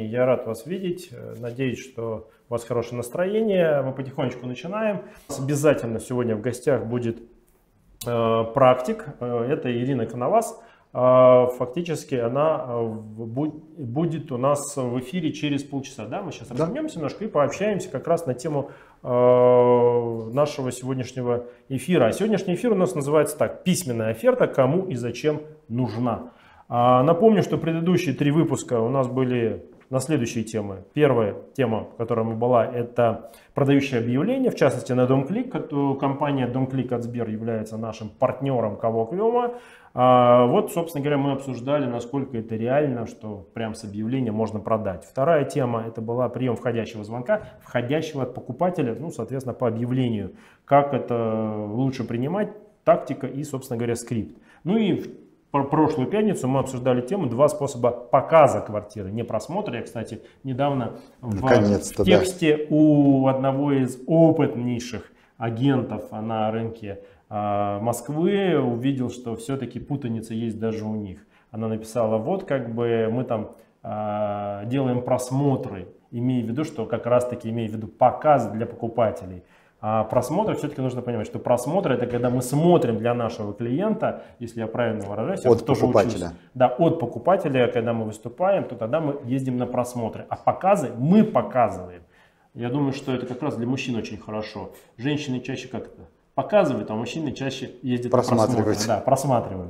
Я рад вас видеть. Надеюсь, что у вас хорошее настроение. Мы потихонечку начинаем. Обязательно сегодня в гостях будет практик. Это Ирина Коновас. Фактически она будет у нас в эфире через полчаса. Да? Мы сейчас разомнемся немножко и пообщаемся как раз на тему нашего сегодняшнего эфира. А сегодняшний эфир у нас называется так: «Письменная оферта. Кому и зачем нужна?». Напомню, что предыдущие 3 выпуска у нас были на следующие темы. Первая тема, которая была, это продающие объявления, в частности на DomClick. Компания DomClick от Сбер является нашим партнером Коллоквиума. Вот, собственно говоря, мы обсуждали, насколько это реально, что прям с объявления можно продать. Вторая тема, это была прием входящего звонка, входящего от покупателя, ну, соответственно, по объявлению. Как это лучше принимать, тактика и, собственно говоря, скрипт. Ну и в прошлую пятницу мы обсуждали тему 2 способа показа квартиры, не просмотра. Я, кстати, недавно в тексте у одного из опытнейших агентов на рынке Москвы увидел, что все-таки путаница есть даже у них. Она написала: вот как бы мы там делаем просмотры, имея в виду, что как раз таки имея в виду показ для покупателей. А просмотр, все-таки нужно понимать, что просмотр — это когда мы смотрим для нашего клиента, если я правильно выражаюсь. От покупателя. Да, от покупателя, когда мы выступаем, то тогда мы ездим на просмотры. А показы мы показываем. Я думаю, что это как раз для мужчин очень хорошо. Женщины чаще как это показывают, а мужчины чаще ездят на просмотры. Да, просматривают.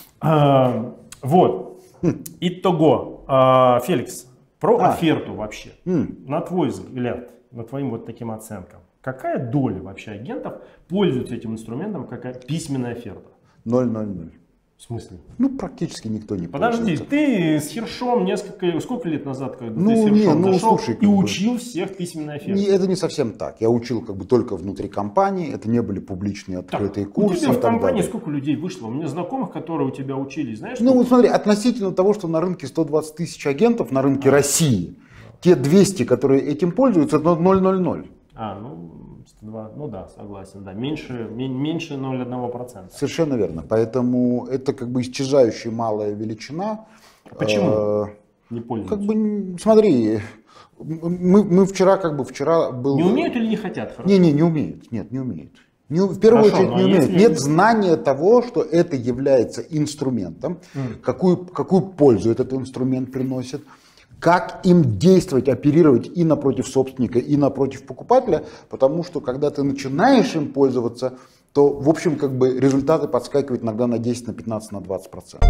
Вот. Итого. Феликс, про оферту вообще. На твой взгляд, на твоим вот таким оценкам, какая доля вообще агентов пользуется этим инструментом, какая письменная оферта? 0,00. В смысле? Ну, практически никто не Подожди, пользуется. ты с Хиршом сколько лет назад, когда ты с Хиршом зашел и учил всех письменной оферте? Это не совсем так. Я учил как бы только внутри компании, это не были публичные открытые курсы. У тебя в компании сколько людей вышло? У меня знакомых, которые у тебя учились, знаешь? Ну вот смотри, относительно того, что на рынке 120 тысяч агентов, на рынке России, те 200, которые этим пользуются, это 0,00. Ну да, согласен, да, меньше 0,1%. Совершенно верно, поэтому это как бы исчезающая малая величина. Почему не пользуются? Как бы, смотри, мы вчера был... Не умеют или не хотят? Не умеют, нет, не умеют. В первую очередь не умеют. Нет знания того, что это является инструментом, какую пользу этот инструмент приносит, как им действовать, оперировать и напротив собственника, и напротив покупателя, потому что когда ты начинаешь им пользоваться, то в общем как бы результаты подскакивают иногда на 10, на 15, на 20%.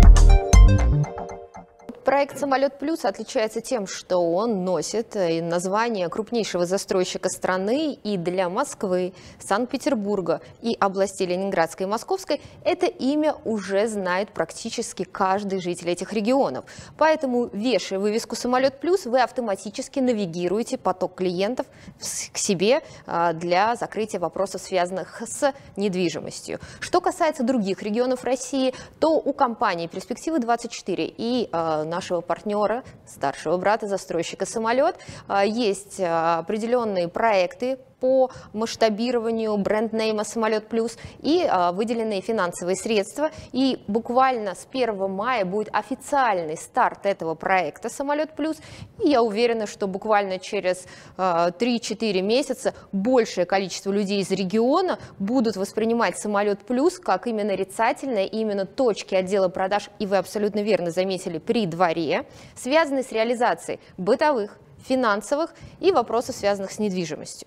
Проект «Самолет Плюс» отличается тем, что он носит название крупнейшего застройщика страны, и для Москвы, Санкт-Петербурга и областей Ленинградской и Московской это имя уже знает практически каждый житель этих регионов. Поэтому, вешая вывеску «Самолет Плюс», вы автоматически навигируете поток клиентов к себе для закрытия вопросов, связанных с недвижимостью. Что касается других регионов России, то у компании «Перспективы-24» и нашего партнера, старшего брата застройщика «Самолет», есть определенные проекты по масштабированию бренд-нейма «Самолет Плюс» и выделенные финансовые средства. И буквально с 1 мая будет официальный старт этого проекта «Самолет Плюс». И я уверена, что буквально через 3-4 месяца большее количество людей из региона будут воспринимать «Самолет Плюс» как именно нарицательное, именно точки отдела продаж, и вы абсолютно верно заметили, при дворе, связанные с реализацией бытовых, финансовых и вопросов, связанных с недвижимостью.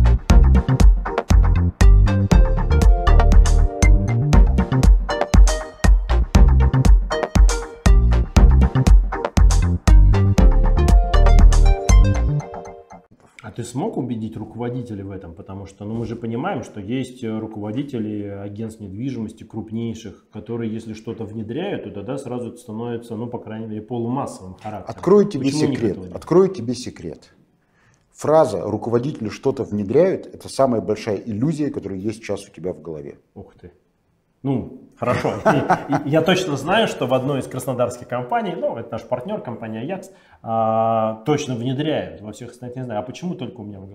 А ты смог убедить руководителей в этом? Потому что мы же понимаем, что есть руководители агентств недвижимости крупнейших, которые, если что-то внедряют, то тогда сразу это становится, по крайней мере, полумассовым характером. Открою тебе секрет. Фраза «руководители что-то внедряют» — это самая большая иллюзия, которая есть сейчас у тебя в голове. Ух ты. Хорошо. Я точно знаю, что в одной из краснодарских компаний, это наш партнер, компания Аякс, точно внедряют. Во всех остальных не знаю. А почему только у меня в голове?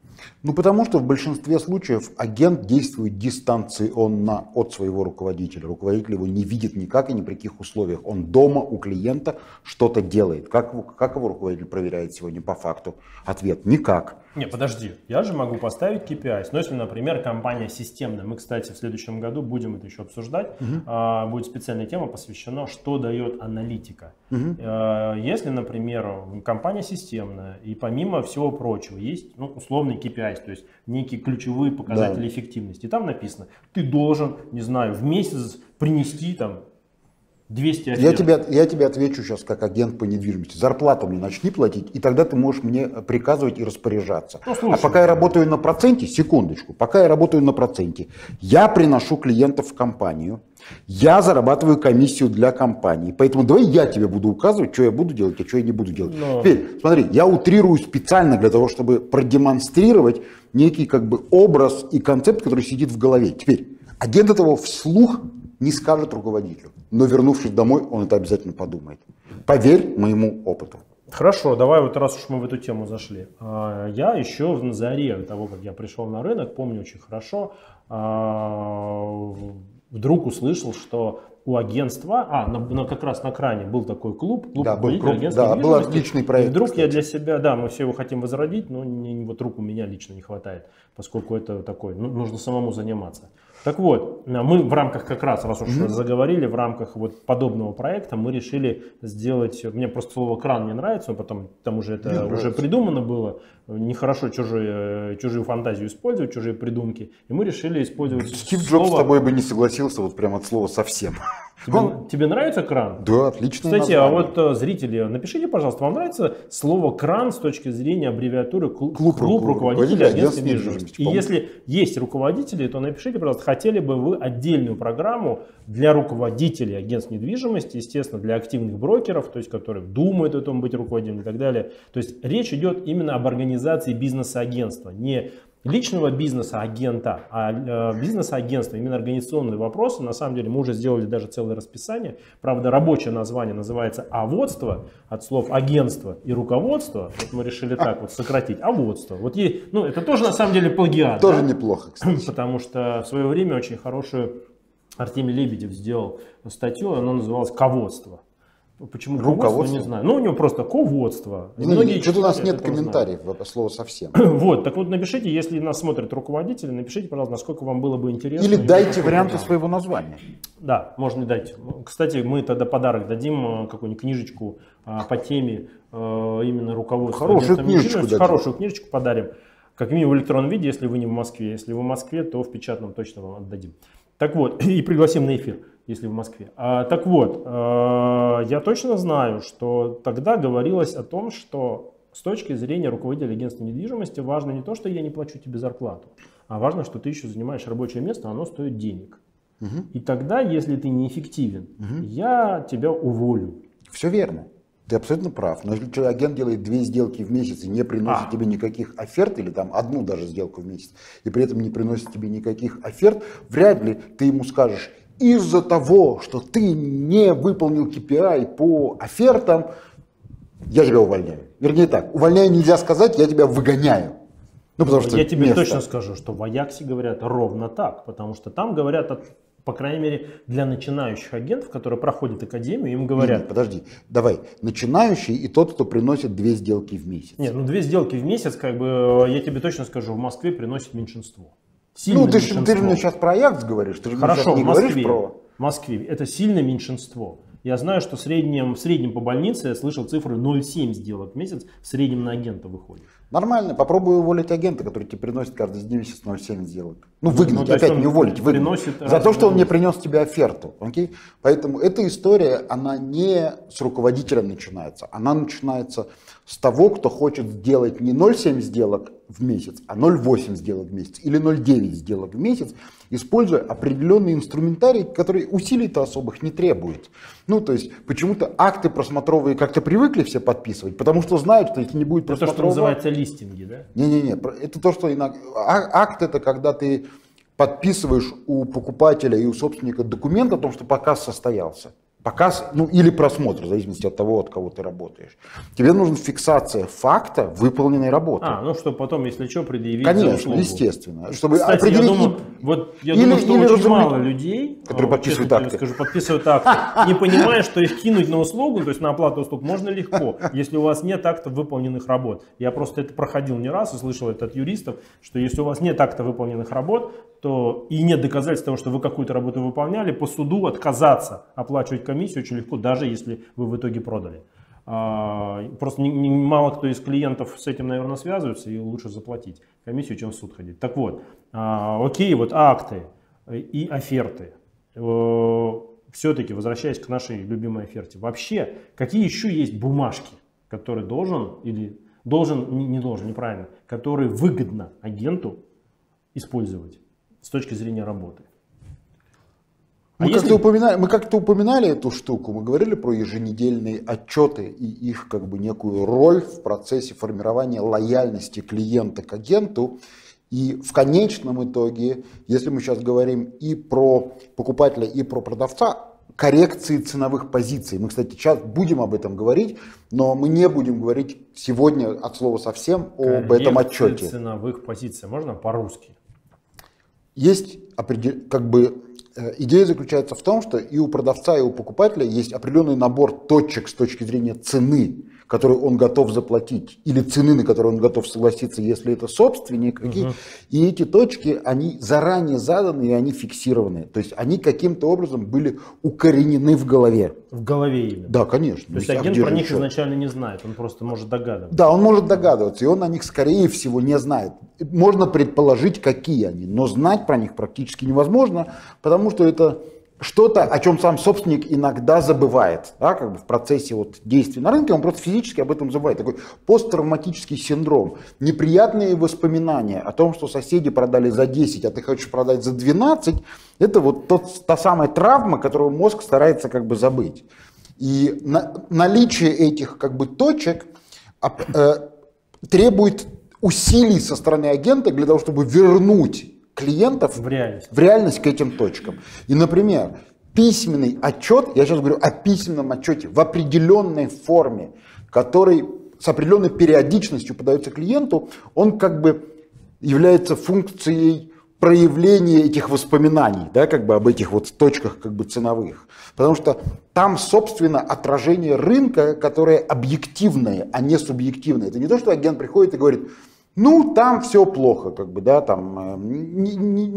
Ну, потому что в большинстве случаев агент действует дистанционно от своего руководителя. Руководитель его не видит никак и ни при каких условиях. Он дома у клиента что-то делает. Как его руководитель проверяет сегодня по факту? Ответ – никак. Не, подожди, я же могу поставить KPI. Но если, например, компания системная, мы, кстати, в следующем году будем это еще обсуждать, будет специальная тема посвящена, что дает аналитика. Если, например, компания системная, и помимо всего прочего есть условный KPI, то есть некие ключевые показатели эффективности. И там написано, ты должен, не знаю, в месяц принести там 200 оферт. Я тебе отвечу сейчас как агент по недвижимости. Зарплату мне начни платить, и тогда ты можешь мне приказывать и распоряжаться. Слушай, а пока я работаю на проценте, секундочку, пока я работаю на проценте, я приношу клиентов в компанию, я зарабатываю комиссию для компании. Поэтому давай я тебе буду указывать, что я буду делать, а что я не буду делать. Теперь, смотри, я утрирую специально для того, чтобы продемонстрировать некий образ и концепт, который сидит в голове. Теперь, агент этого вслух не скажет руководителю, но вернувшись домой, он это обязательно подумает. Поверь моему опыту. Хорошо, давай вот раз уж мы в эту тему зашли. Я еще на заре того, как я пришел на рынок, помню очень хорошо, вдруг услышал, что у агентства, как раз на кране был такой клуб агентства, был отличный проект. И вдруг я для себя, мы все его хотим возродить, но вот рук у меня лично не хватает, поскольку это такой, нужно самому заниматься. Так вот, мы в рамках как раз уж заговорили, в рамках вот подобного проекта мы решили сделать, мне просто слово кран не нравится, но потом там уже это уже придумано было, нехорошо чужую фантазию использовать, чужие придумки, и мы решили использовать Стив Джобс с тобой бы не согласился вот прям от слова совсем. Тебе нравится кран? Да, отлично. Кстати, а вот зрители, напишите, пожалуйста, вам нравится слово кран с точки зрения аббревиатуры клуб руководителей агентств недвижимости? И если есть руководители, то напишите, пожалуйста, хотели бы вы отдельную программу для руководителей агентств недвижимости, естественно, для активных брокеров, то есть которые думают о том быть руководителем и так далее. То есть речь идет именно об организации бизнеса-агентства, не личного бизнеса-агента, а бизнеса-агентства, именно организационные вопросы. На самом деле мы уже сделали даже целое расписание. Правда, рабочее название называется «Аводство», от слов «агентство» и «руководство». Вот мы решили так вот сократить. «Аводство». Вот это тоже на самом деле плагиат. Тоже неплохо, кстати. Потому что в свое время очень хорошую Артемий Лебедев сделал статью, она называлась «Ководство». Почему руководство, не знаю. У него просто ководство. Что-то у нас нет комментариев по слову совсем. Вот, так вот напишите, если нас смотрят руководители, напишите, пожалуйста, насколько вам было бы интересно. Или дайте варианты своего названия. Да, можно дать. Кстати, мы тогда подарок дадим, какую-нибудь книжечку по теме именно руководства. Хорошую книжечку подарим. Как минимум в электронном виде, если вы не в Москве. Если вы в Москве, то в печатном точно вам отдадим. Так вот, и пригласим на эфир, если в Москве. Так вот, я точно знаю, что тогда говорилось о том, что с точки зрения руководителя агентства недвижимости важно не то, что я не плачу тебе зарплату, а важно, что ты еще занимаешь рабочее место, оно стоит денег. И тогда, если ты неэффективен, я тебя уволю. Все верно. Ты абсолютно прав. Но если агент делает 2 сделки в месяц и не приносит тебе никаких оферт, или там одну даже сделку в месяц, и при этом не приносит тебе никаких оферт, вряд ли ты ему скажешь: из-за того, что ты не выполнил KPI по офертам, я тебя увольняю. Вернее так, увольняю нельзя сказать, я тебя выгоняю. Потому что я тебе точно скажу, что в Аяксе говорят ровно так, потому что там говорят по крайней мере, для начинающих агентов, которые проходят академию, им говорят... Нет, подожди, давай, начинающий и тот, кто приносит 2 сделки в месяц. Нет, 2 сделки в месяц, я тебе точно скажу, в Москве приносит меньшинство. Сильное ты же мне сейчас про Аякс говоришь, ты же Хорошо, не говоришь в Москве это сильное меньшинство. Я знаю, что в среднем по больнице я слышал цифры 0,7 сделок в месяц, в среднем на агента выходит. Нормально, попробуй уволить агента, который тебе приносит каждый месяц 0,7 сделок. Выгнать, опять не уволить, выгнать. За то, что он не принес тебе оферту. Окей? Поэтому эта история, она не с руководителя начинается. Она начинается с того, кто хочет сделать не 0,7 сделок в месяц, а 0,8 сделок в месяц или 0,9 сделок в месяц, используя определенный инструментарий, который усилий-то особых не требует. То есть почему-то акты просмотровые как-то привыкли все подписывать, потому что знают, что если не будет просмотрового... Это то, что называется листинги, да? Не-не-не, это то, что иногда... Акт — это когда ты подписываешь у покупателя и у собственника документ о том, что показ состоялся. показ, ну или просмотр, в зависимости от того, от кого ты работаешь. Тебе нужна фиксация факта выполненной работы. Ну чтобы потом, если что, предъявить. Конечно, естественно. Чтобы кстати, определить... я думаю, что очень мало людей, которые подписывают акты. Подписывают акты, не понимая, что их кинуть на услугу, то есть на оплату услуг можно легко, если у вас нет актов выполненных работ. Я просто это проходил не раз и слышал это от юристов, что если у вас нет акта выполненных работ, то и нет доказательств того, что вы какую-то работу выполняли, по суду отказаться оплачивать комиссию очень легко, даже если вы в итоге продали. Просто мало кто из клиентов с этим, наверное, связывается, и лучше заплатить комиссию, чем в суд ходить. Так вот, окей, вот акты и оферты. Все-таки, возвращаясь к нашей любимой оферте, вообще, какие еще есть бумажки, которые неправильно, которые выгодно агенту использовать с точки зрения работы? Мы как-то упоминали эту штуку, мы говорили про еженедельные отчеты и их как бы некую роль в процессе формирования лояльности клиента к агенту. И в конечном итоге, если мы сейчас говорим и про покупателя, и про продавца, коррекции ценовых позиций. Мы, кстати, сейчас будем об этом говорить, но мы не будем говорить сегодня от слова совсем об этом отчете. Коррекции ценовых позиций. Можно по-русски? Есть идея заключается в том, что и у продавца, и у покупателя есть определенный набор точек с точки зрения цены, которую он готов заплатить, или цены, на которую он готов согласиться, если это собственник. И эти точки, они заранее заданы, и они фиксированы. То есть они каким-то образом были укоренены в голове. В голове именно? Да, конечно. То есть агент про них изначально не знает, он просто может догадываться. Да, он может догадываться, и он о них, скорее всего, не знает. Можно предположить, какие они, но знать про них практически невозможно, потому что это что-то, о чем сам собственник иногда забывает, да, как бы в процессе действий на рынке, он просто физически об этом забывает. Такой посттравматический синдром, неприятные воспоминания о том, что соседи продали за 10, а ты хочешь продать за 12, это та самая травма, которую мозг старается забыть. И наличие этих точек требует усилий со стороны агента для того, чтобы вернуть клиентов в реальность к этим точкам. И, например, письменный отчет, я сейчас говорю о письменном отчете в определенной форме, который с определенной периодичностью подается клиенту, он является функцией проявления этих воспоминаний, да, об этих точках ценовых. Потому что там, собственно, отражение рынка, которое объективное, а не субъективное. Это не то, что агент приходит и говорит: там все плохо, мы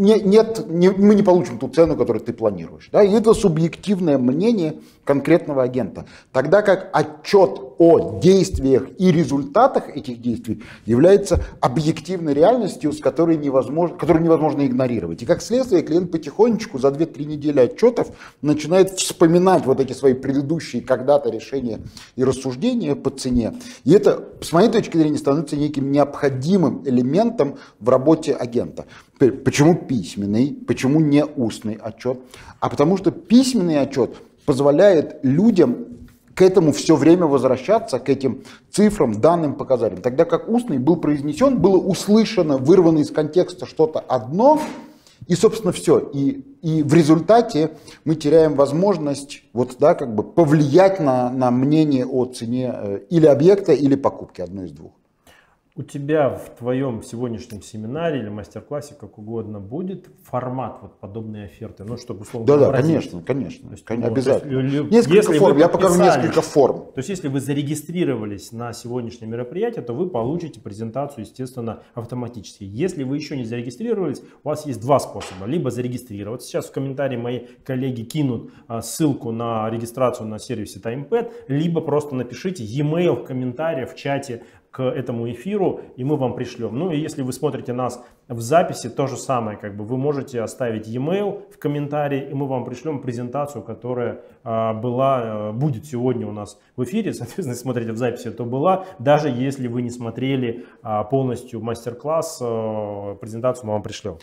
не получим ту цену, которую ты планируешь. Да? И это субъективное мнение конкретного агента. Тогда как отчет о действиях и результатах этих действий является объективной реальностью, которую невозможно игнорировать. И как следствие, клиент потихонечку за 2-3 недели отчетов начинает вспоминать эти свои предыдущие когда-то решения и рассуждения по цене. И это, с моей точки зрения, становится неким необходимым элементом в работе агента. Почему письменный, почему не устный отчет? А потому что письменный отчет позволяет людям к этому все время возвращаться, к этим цифрам, данным, показателям. Тогда как устный был произнесен, было услышано, вырвано из контекста что-то одно, и, собственно, все. И в результате мы теряем возможность повлиять на мнение о цене или объекта, или покупки, одно из двух. У тебя в твоем сегодняшнем семинаре или мастер-классе, как угодно, будет формат подобной оферты? Чтобы условно конечно, обязательно. Несколько форм, я покажу несколько форм. То есть, если вы зарегистрировались на сегодняшнее мероприятие, то вы получите презентацию, естественно, автоматически. Если вы еще не зарегистрировались, у вас есть два способа. Либо зарегистрироваться. Сейчас в комментарии мои коллеги кинут ссылку на регистрацию на сервисе TimePad, либо просто напишите e-mail в комментариях, в чате к этому эфиру, и мы вам пришлем. И если вы смотрите нас в записи, то же самое, вы можете оставить e-mail в комментарии, и мы вам пришлем презентацию, которая будет сегодня у нас в эфире. Соответственно, если смотрите в записи, то была. Даже если вы не смотрели полностью мастер-класс, презентацию мы вам пришлем.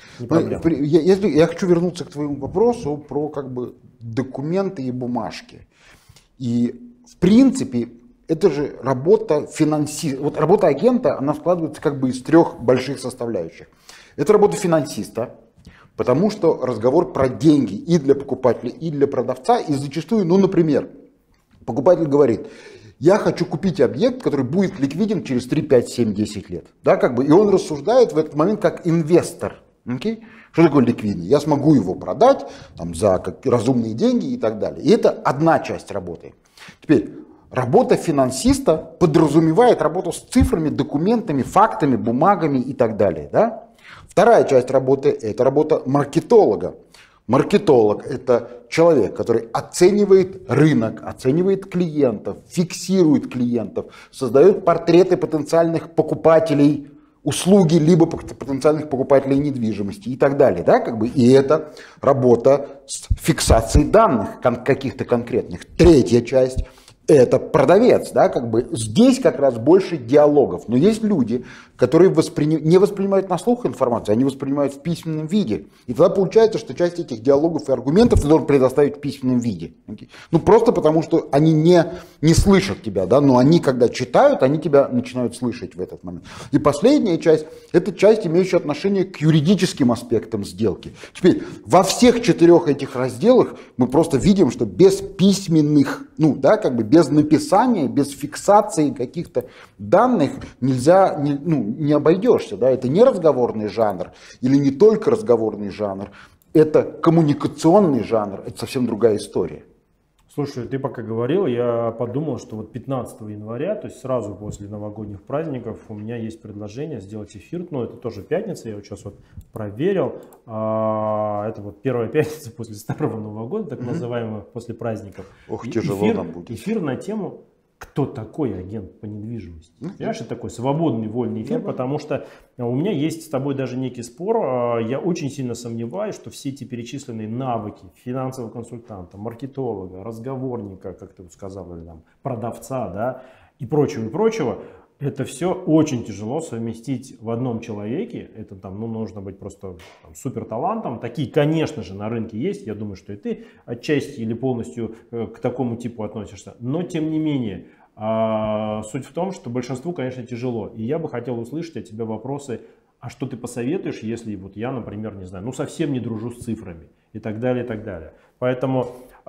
Я хочу вернуться к твоему вопросу про документы и бумажки. И в принципе, это же работа финансиста. Работа агента, она складывается из трех больших составляющих. Это работа финансиста, Потому что разговор про деньги и для покупателя, и для продавца. И зачастую, ну, например, покупатель говорит: я хочу купить объект, который будет ликвиден через 3, 5, 7, 10 лет. Да, как бы, и он рассуждает в этот момент как инвестор. Okay? Что такое ликвидный? Я смогу его продать там, за разумные деньги и так далее. И это одна часть работы. Теперь, работа финансиста подразумевает работу с цифрами, документами, фактами, бумагами и так далее. Да? Вторая часть работы – это работа маркетолога. Маркетолог – это человек, который оценивает рынок, оценивает клиентов, фиксирует клиентов, создает портреты потенциальных покупателей услуги, либо потенциальных покупателей недвижимости и так далее. Да? Как бы, и это работа с фиксацией данных каких-то конкретных. Третья часть – это продавец. Да? Как бы, здесь как раз больше диалогов. Но есть люди, которые не воспринимают на слух информацию, они воспринимают в письменном виде. И тогда получается, что часть этих диалогов и аргументов ты должен предоставить в письменном виде. Ну просто потому, что они не слышат тебя, да? Но они, когда читают, они тебя начинают слышать в этот момент. И последняя часть – это часть, имеющая отношение к юридическим аспектам сделки. Теперь во всех 4 этих разделах мы просто видим, что без письменных, ну да, как бы без написания, без фиксации каких-то данных нельзя, не обойдешься. Да? Это не разговорный жанр или не только разговорный жанр, это коммуникационный жанр, это совсем другая история. Слушай, ты пока говорил, я подумал, что вот 15 января, то есть сразу после новогодних праздников, у меня есть предложение сделать эфир, но это тоже пятница, я вот сейчас вот проверил, это вот первая пятница после Старого Нового года, так называемая, после праздников. Ох, тяжело нам будет. Эфир на тему «Кто такой агент по недвижимости?». Понимаешь, это такой свободный, вольный эфир, потому что у меня есть с тобой даже некий спор. Я очень сильно сомневаюсь, что все эти перечисленные навыки финансового консультанта, маркетолога, разговорника, как ты сказал, или там, продавца, да, и прочего, это все очень тяжело совместить в одном человеке. Это там, нужно быть просто супер талантом. Такие, конечно же, на рынке есть. Я думаю, что и ты отчасти или полностью к такому типу относишься. Но тем не менее, суть в том, что большинству, конечно, тяжело. И я бы хотел услышать от тебя вопросы: а что ты посоветуешь, если вот я, например, не знаю, совсем не дружу с цифрами и так далее, и так далее. Поэтому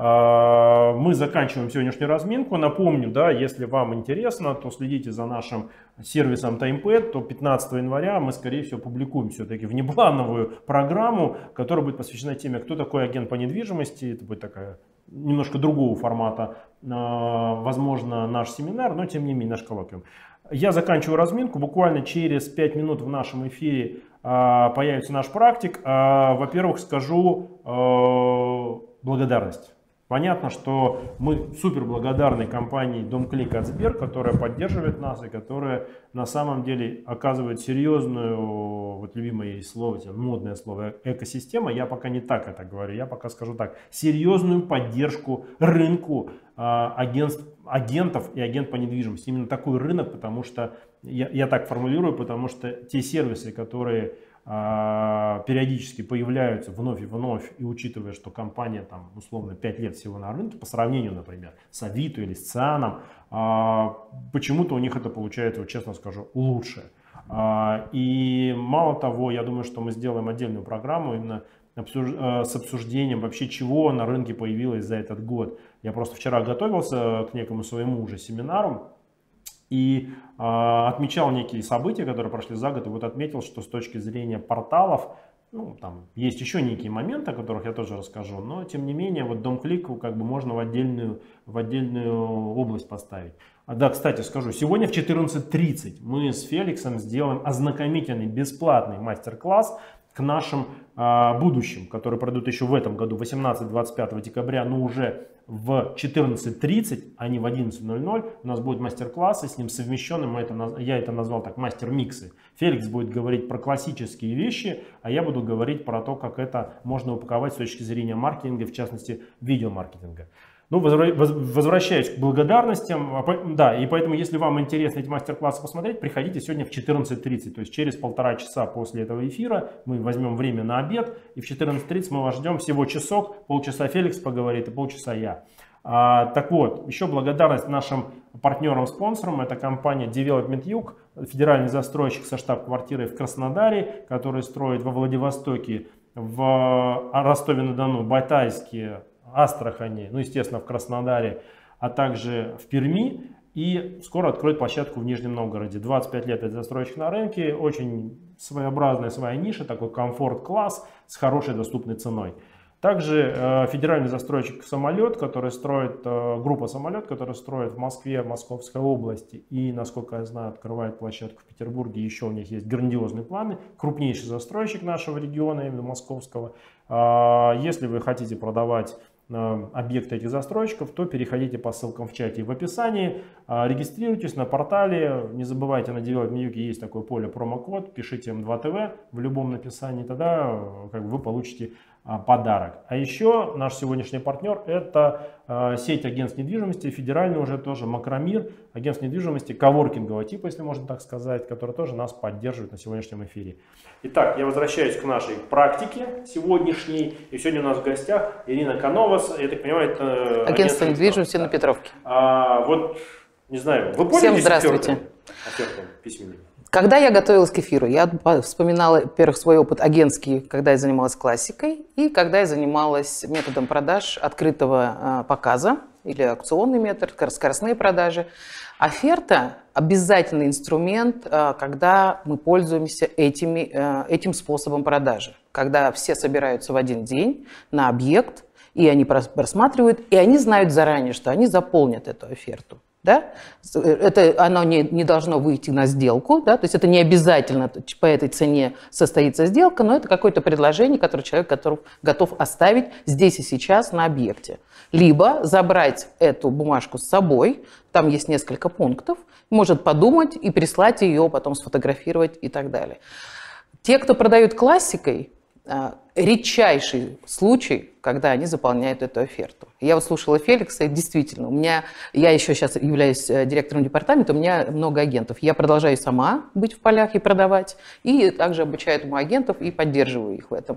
мы заканчиваем сегодняшнюю разминку. Напомню, да, если вам интересно, то следите за нашим сервисом TimePad, то 15 января мы, скорее всего, публикуем все-таки внеплановую программу, которая будет посвящена теме, кто такой агент по недвижимости. Это будет такая немножко другого формата, возможно, наш семинар, но тем не менее наш коллоквиум. Я заканчиваю разминку. Буквально через 5 минут в нашем эфире появится наш практик. Во-первых, скажу благодарность. Понятно, что мы супер благодарны компании DomClick от Сбер, которая поддерживает нас и которая на самом деле оказывает серьезную, вот любимое слово, модное слово, экосистема. Я пока не так это говорю, я пока скажу так: серьезную поддержку рынку агентов и агент по недвижимости. Именно такой рынок, потому что, я так формулирую, потому что те сервисы, которые периодически появляются вновь и вновь, и учитывая, что компания там условно 5 лет всего на рынке, по сравнению, например, с Авито или с Цианом, почему-то у них это получается, вот честно скажу, лучше. И мало того, я думаю, что мы сделаем отдельную программу именно с обсуждением вообще, чего на рынке появилось за этот год. Я просто вчера готовился к некому своему уже семинару и отмечал некие события, которые прошли за год, и вот отметил, что с точки зрения порталов, там есть еще некие моменты, о которых я тоже расскажу, но тем не менее, вот DomClick как бы можно в отдельную область поставить. Да, кстати, скажу, сегодня в 14:30 мы с Феликсом сделаем ознакомительный бесплатный мастер-класс к нашим будущим, которые пройдут еще в этом году, 18-25 декабря, но уже в 14:30, а не в 11:00 у нас будет мастер-классы с ним совмещенным, я это назвал так, мастер-миксы. Феликс будет говорить про классические вещи, а я буду говорить про то, как это можно упаковать с точки зрения маркетинга, в частности видеомаркетинга. Возвращаясь к благодарностям, да, и поэтому, если вам интересно эти мастер-классы посмотреть, приходите сегодня в 14:30, то есть через 1,5 часа после этого эфира мы возьмем время на обед, и в 14:30 мы вас ждем всего часок, полчаса Феликс поговорит и полчаса я. Так вот, еще благодарность нашим партнерам-спонсорам, это компания Development Юг, федеральный застройщик со штаб-квартирой в Краснодаре, который строит во Владивостоке в Ростове-на-Дону, Батайске, Астрахани, ну, естественно, в Краснодаре, а также в Перми. И скоро откроет площадку в Нижнем Новгороде. 25 лет это застройщик на рынке, очень своеобразная своя ниша, такой комфорт-класс с хорошей доступной ценой. Также федеральный застройщик «Самолет», который строит, группа «Самолет», которая строит в Москве, в Московской области и, насколько я знаю, открывает площадку в Петербурге. Еще у них есть грандиозные планы. Крупнейший застройщик нашего региона, именно московского. Если вы хотите продавать объекты этих застройщиков, то переходите по ссылкам в чате и в описании, регистрируйтесь на портале, не забывайте, на Develop Me UK есть такое поле промокод, пишите М2ТВ в любом написании, тогда вы получите подарок. А еще наш сегодняшний партнер — это сеть агентств недвижимости, федеральный уже тоже Макромир, агентств недвижимости коворкингового типа, если можно так сказать, который тоже нас поддерживает на сегодняшнем эфире. Итак, я возвращаюсь к нашей практике сегодняшней. И сегодня у нас в гостях Ирина Кановас, я так понимаю, это агентство недвижимости на Петровке. Вот, не знаю, вы пользуетесь офертами письменными? Когда я готовилась к эфиру, я вспоминала, во-первых, свой опыт агентский, когда я занималась классикой, и когда я занималась методом продаж открытого показа, или аукционный метод, скоростные продажи. Оферта – обязательный инструмент, когда мы пользуемся этим способом продажи. Когда все собираются в один день на объект, и они просматривают, и они знают заранее, что они заполнят эту оферту. Да? Оно не должно выйти на сделку, да? То есть это не обязательно по этой цене состоится сделка, но это какое-то предложение, которое человек готов оставить здесь и сейчас на объекте. Либо забрать эту бумажку с собой, там есть несколько пунктов, может подумать и прислать ее, потом сфотографировать и так далее. Те, кто продают классикой, редчайший случай, когда они заполняют эту оферту. Я вот слушала Феликса, и действительно, я еще сейчас являюсь директором департамента, у меня много агентов. Я продолжаю сама быть в полях и продавать, и также обучаю этому агентов и поддерживаю их в этом.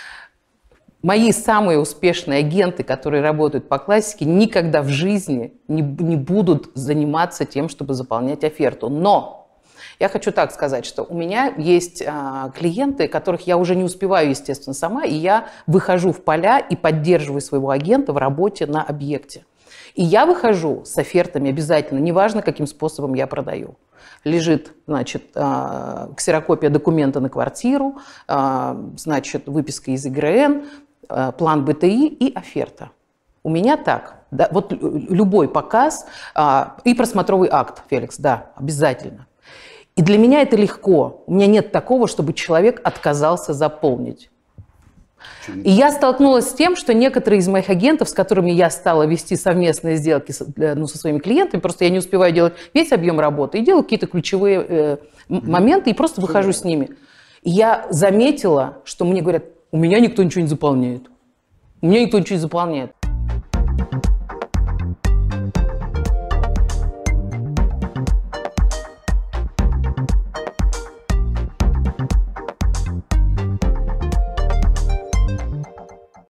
Мои самые успешные агенты, которые работают по классике, никогда в жизни не будут заниматься тем, чтобы заполнять оферту. Но я хочу так сказать, что у меня есть клиенты, которых я уже не успеваю, естественно, сама, и я выхожу в поля и поддерживаю своего агента в работе на объекте. И я выхожу с офертами обязательно, неважно, каким способом я продаю. Лежит, значит, ксерокопия документа на квартиру, значит, выписка из ЕГРН, план БТИ и оферта. У меня так. Да, вот любой показ и просмотровый акт, Феликс, да, обязательно. И для меня это легко. У меня нет такого, чтобы человек отказался заполнить. И я столкнулась с тем, что некоторые из моих агентов, с которыми я стала вести совместные сделки со своими клиентами, просто я не успеваю делать весь объем работы, и делаю какие-то ключевые моменты, и просто выхожу с ними. И я заметила, что мне говорят, у меня никто ничего не заполняет. У меня никто ничего не заполняет.